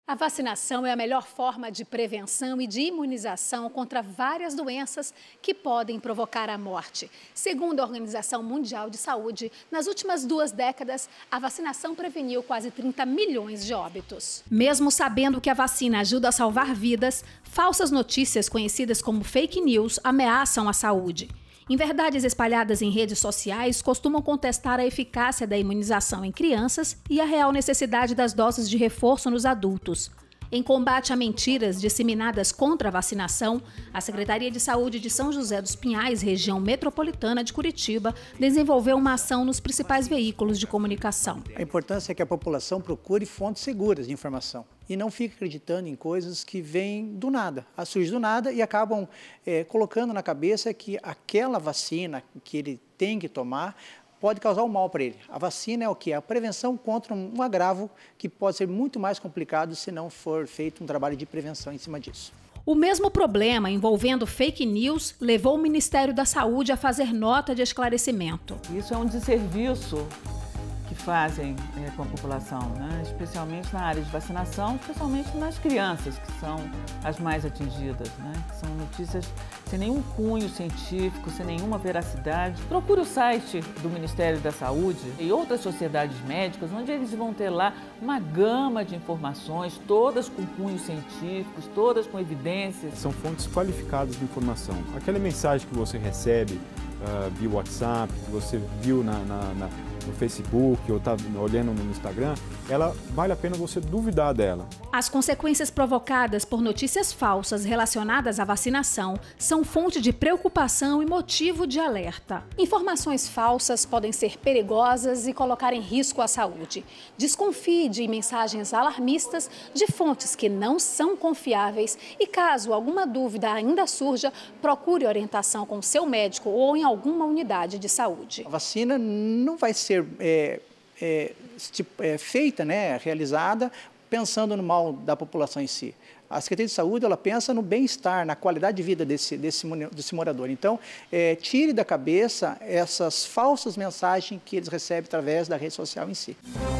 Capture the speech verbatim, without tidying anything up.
A vacinação é a melhor forma de prevenção e de imunização contra várias doenças que podem provocar a morte. Segundo a Organização Mundial de Saúde, nas últimas duas décadas, a vacinação preveniu quase trinta milhões de óbitos. Mesmo sabendo que a vacina ajuda a salvar vidas, falsas notícias conhecidas como fake news ameaçam a saúde. Inverdades espalhadas em redes sociais costumam contestar a eficácia da imunização em crianças e a real necessidade das doses de reforço nos adultos. Em combate a mentiras disseminadas contra a vacinação, a Secretaria de Saúde de São José dos Pinhais, região metropolitana de Curitiba, desenvolveu uma ação nos principais veículos de comunicação. A importância é que a população procure fontes seguras de informação e não fique acreditando em coisas que vêm do nada, surgem do nada e acabam é, colocando na cabeça que aquela vacina que ele tem que tomar pode causar um mal para ele. A vacina é o que? É a prevenção contra um agravo que pode ser muito mais complicado se não for feito um trabalho de prevenção em cima disso. O mesmo problema envolvendo fake news levou o Ministério da Saúde a fazer nota de esclarecimento. Isso é um desserviço que fazem é, com a população, né? Especialmente na área de vacinação, especialmente nas crianças, que são as mais atingidas, né? Que são notícias sem nenhum cunho científico, sem nenhuma veracidade. Procure o site do Ministério da Saúde e outras sociedades médicas, onde eles vão ter lá uma gama de informações, todas com cunhos científicos, todas com evidências. São fontes qualificadas de informação. Aquela mensagem que você recebe uh, via WhatsApp, que você viu na, na, na no Facebook ou está olhando no Instagram, ela vale a pena você duvidar dela. As consequências provocadas por notícias falsas relacionadas à vacinação são fonte de preocupação e motivo de alerta. Informações falsas podem ser perigosas e colocar em risco a saúde. Desconfie de mensagens alarmistas de fontes que não são confiáveis e, caso alguma dúvida ainda surja, procure orientação com seu médico ou em alguma unidade de saúde. A vacina não vai ser ser é, é, é, feita, né, realizada, pensando no mal da população em si. A Secretaria de Saúde, ela pensa no bem-estar, na qualidade de vida desse, desse, desse morador. Então, é, tire da cabeça essas falsas mensagens que eles recebem através da rede social em si.